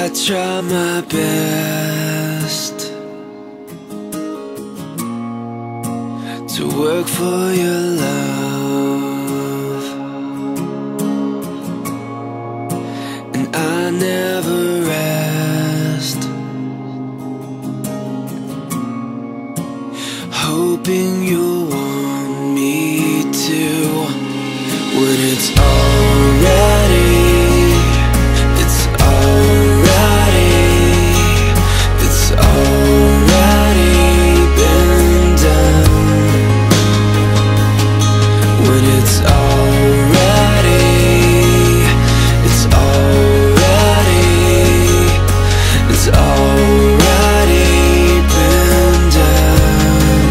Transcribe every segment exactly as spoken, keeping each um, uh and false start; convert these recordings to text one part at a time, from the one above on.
I try my best to work for your love, and I never rest, hoping you'll want me to. When it's already, it's already, it's already been done. When it's already, it's already, it's already been done.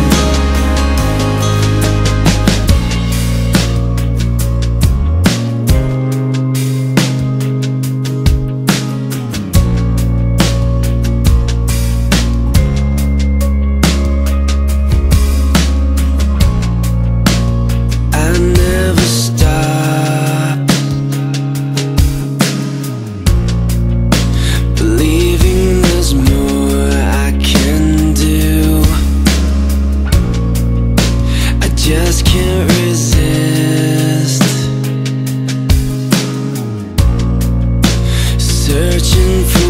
Just can't resist, searching for